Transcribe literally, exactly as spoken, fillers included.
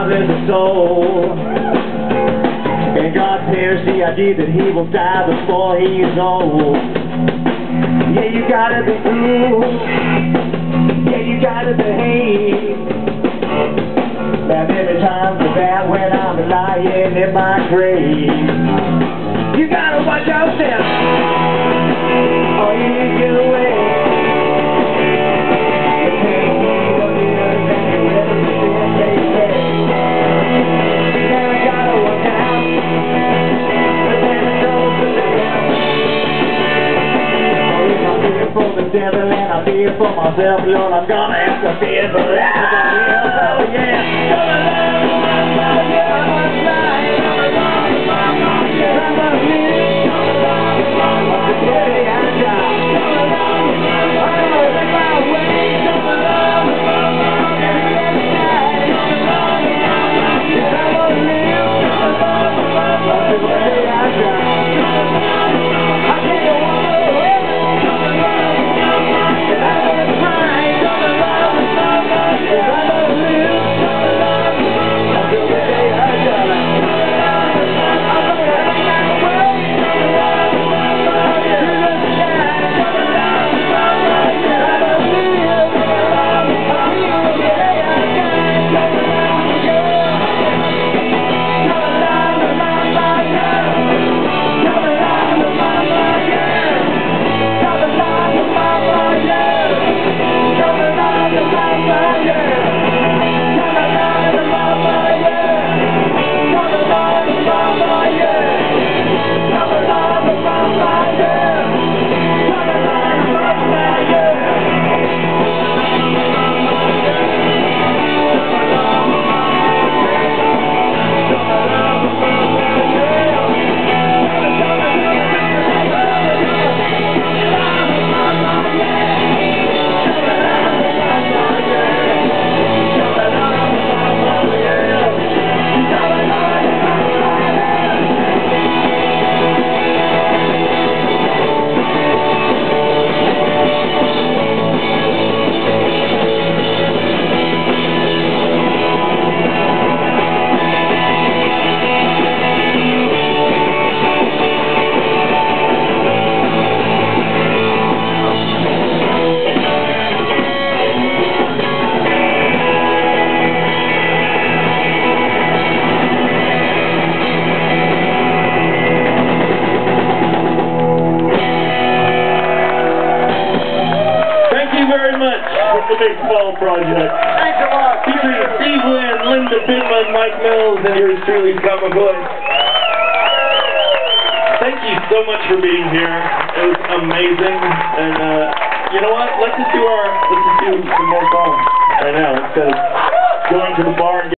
love is a soul, and God tears the idea that he will die before he's old. Yeah, you gotta be cool, yeah, you gotta behave. Now every time's bad when I'm lying in my grave. You gotta watch yourself, or you get away. Devil and I fear for myself, Lord, I'm gonna have to fear for that. Oh yeah, the Baseball Project. Thanks a lot. Featuring Steve Lynn, Linda Bidman, Mike Mills, and yours truly, Scott McCoy. Thank you so much for being here. It was amazing. And uh, you know what? Let's just do our let's just do some more songs right now instead of going to the bar and